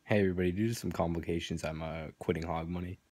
Hey everybody, due to some complications, I'm quitting Hog Money.